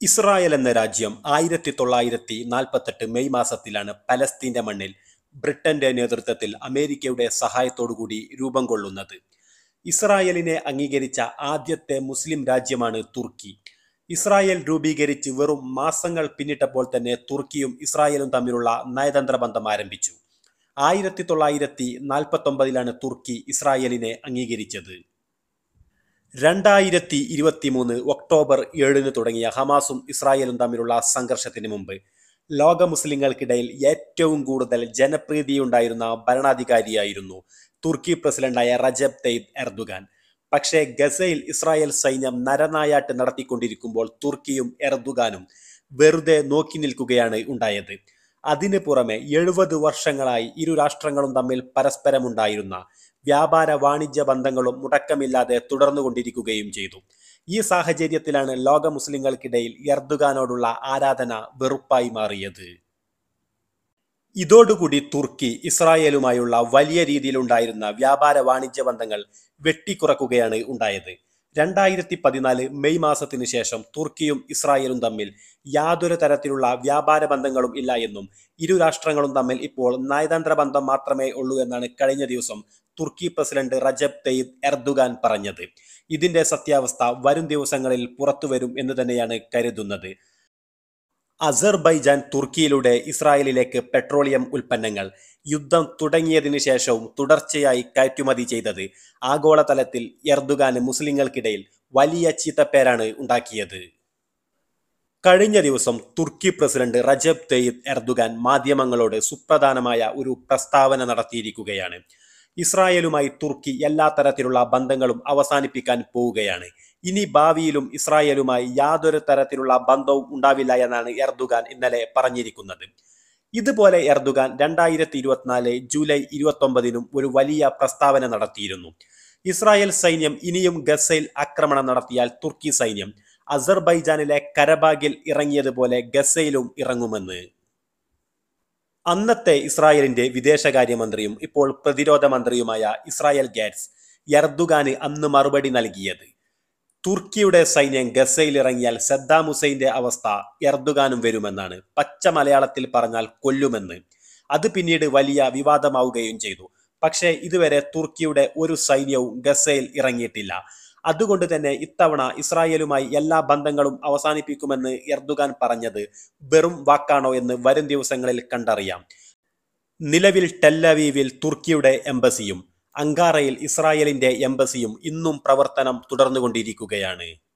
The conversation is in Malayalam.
ഇസ്രായേൽ എന്ന രാജ്യം 1948 മെയ് മാസത്തിലാണ് പലസ്തീന്റെ മണ്ണിൽ ബ്രിട്ടന്റെ നേതൃത്വത്തിൽ അമേരിക്കയുടെ സഹായത്തോടുകൂടി രൂപം കൊള്ളുന്നത്. ഇസ്രായേലിനെ അംഗീകരിച്ച ആദ്യത്തെ മുസ്ലിം രാജ്യമാണ് തുർക്കി. ഇസ്രായേൽ രൂപീകരിച്ച് വെറും മാസങ്ങൾ പിന്നിട്ടപ്പോൾ തന്നെ തുർക്കിയും ഇസ്രായേലും തമ്മിലുള്ള നയതന്ത്ര ബന്ധം ആരംഭിച്ചു. 1949 തുർക്കി ഇസ്രായേലിനെ അംഗീകരിച്ചത്. 2023 ഒക്ടോബർ 7 തുടങ്ങിയ ഹമാസും ഇസ്രായേലും തമ്മിലുള്ള സംഘർഷത്തിന് മുമ്പ് ലോക മുസ്ലിങ്ങൾക്കിടയിൽ ഏറ്റവും കൂടുതൽ ജനപ്രീതിയുണ്ടായിരുന്ന ഭരണാധികാരിയായിരുന്നു തുർക്കി പ്രസിഡന്റായ റജബ് തയ്യിബ് എർദുഗാൻ. പക്ഷേ ഗസയിൽ ഇസ്രായേൽ സൈന്യം നരനായാട്ട് നടത്തിക്കൊണ്ടിരിക്കുമ്പോൾ തുർക്കിയും എർദുഗാനും വെറുതെ നോക്കി നിൽക്കുകയാണ് ഉണ്ടായത്. അതിനു പുറമെ 70 വർഷങ്ങളായി ഇരു രാഷ്ട്രങ്ങളും തമ്മിൽ പരസ്പരമുണ്ടായിരുന്ന വ്യാപാര വാണിജ്യ ബന്ധങ്ങളും മുടക്കമില്ലാതെ തുടർന്നുകൊണ്ടിരിക്കുകയും ചെയ്തു. ഈ സാഹചര്യത്തിലാണ് ലോക മുസ്ലിങ്ങൾക്കിടയിൽ എർദുഗാനോടുള്ള ആരാധന വെറുപ്പായി മാറിയത്. ഇതോടുകൂടി തുർക്കി ഇസ്രായേലുമായുള്ള വലിയ രീതിയിലുണ്ടായിരുന്ന വ്യാപാര വാണിജ്യ ബന്ധങ്ങൾ വെട്ടിക്കുറക്കുകയാണ് ഉണ്ടായത്. 2014 മെയ് മാസത്തിനു ശേഷം തുർക്കിയും ഇസ്രായേലും തമ്മിൽ യാതൊരു തരത്തിലുള്ള വ്യാപാര ബന്ധങ്ങളും ഇല്ല എന്നും ഇരു രാഷ്ട്രങ്ങളും തമ്മിൽ ഇപ്പോൾ നയതന്ത്ര ബന്ധം മാത്രമേ ഉള്ളൂ എന്നാണ് കഴിഞ്ഞ ദിവസം തുർക്കി പ്രസിഡന്റ് റജബ് തയ്യിബ് എർദുഗാൻ പറഞ്ഞത്. ഇതിന്റെ സത്യാവസ്ഥ വരും ദിവസങ്ങളിൽ പുറത്തുവരും എന്ന് തന്നെയാണ് കരുതുന്നത്. അസർബൈജാൻ തുർക്കിയിലൂടെ ഇസ്രായേലിലേക്ക് പെട്രോളിയം ഉൽപ്പന്നങ്ങൾ യുദ്ധം തുടങ്ങിയതിനു ശേഷവും തുടർച്ചയായി കയറ്റുമതി ചെയ്തത് ആഗോളതലത്തിൽ എർദുഗാന് മുസ്ലിങ്ങൾക്കിടയിൽ വലിയ ചീത്തപ്പേരാണ് ഉണ്ടാക്കിയത്. കഴിഞ്ഞ ദിവസം തുർക്കി പ്രസിഡന്റ് റജബ് തയ്യിബ് എർദുഗാൻ മാധ്യമങ്ങളോട് സുപ്രധാനമായ ഒരു പ്രസ്താവന നടത്തിയിരിക്കുകയാണ്. ഇസ്രായേലുമായി തുർക്കി എല്ലാ തരത്തിലുള്ള ബന്ധങ്ങളും അവസാനിപ്പിക്കാൻ പോവുകയാണ്. ഇനി ഭാവിയിലും ഇസ്രായേലുമായി യാതൊരു തരത്തിലുള്ള ബന്ധവും ഉണ്ടാവില്ല എന്നാണ് എർദുഗാൻ ഇന്നലെ പറഞ്ഞിരിക്കുന്നത്. ഇതുപോലെ എർദുഗാൻ 2024 ജൂലൈ 29 ഒരു വലിയ പ്രസ്താവന നടത്തിയിരുന്നു. ഇസ്രായേൽ സൈന്യം ഇനിയും ഗസയിൽ ആക്രമണം നടത്തിയാൽ തുർക്കി സൈന്യം അസർബൈജാനിലെ കരബാഗിൽ ഇറങ്ങിയതുപോലെ ഗസയിലും ഇറങ്ങുമെന്ന്. അന്നത്തെ ഇസ്രായേലിന്റെ വിദേശകാര്യമന്ത്രിയും ഇപ്പോൾ പ്രതിരോധ മന്ത്രിയുമായ ഇസ്രായേൽ ഗാറ്റ്സ് എർദുഗാന് അന്ന് മറുപടി നൽകിയത്, തുർക്കിയുടെ സൈന്യം ഗസയിൽ ഇറങ്ങിയാൽ സദ്ദാം ഹുസൈന്റെ അവസ്ഥ എർദുഗാനും വരുമെന്നാണ്. പച്ച മലയാളത്തിൽ പറഞ്ഞാൽ കൊല്ലുമെന്ന്. അത് പിന്നീട് വലിയ വിവാദമാവുകയും ചെയ്തു. പക്ഷേ ഇതുവരെ തുർക്കിയുടെ ഒരു സൈന്യവും ഗസയിൽ ഇറങ്ങിയിട്ടില്ല. അതുകൊണ്ട് തന്നെ ഇത്തവണ ഇസ്രായേലുമായി എല്ലാ ബന്ധങ്ങളും അവസാനിപ്പിക്കുമെന്ന് എർദുഗാൻ പറഞ്ഞത് വെറും വാക്കാണോ എന്ന് വരും ദിവസങ്ങളിൽ കണ്ടറിയാം. നിലവിൽ ടെല്ലവീവിൽ തുർക്കിയുടെ എംബസിയും അങ്കാറയിൽ ഇസ്രായേലിന്റെ എംബസിയും ഇന്നും പ്രവർത്തനം തുടർന്നുകൊണ്ടിരിക്കുകയാണ്.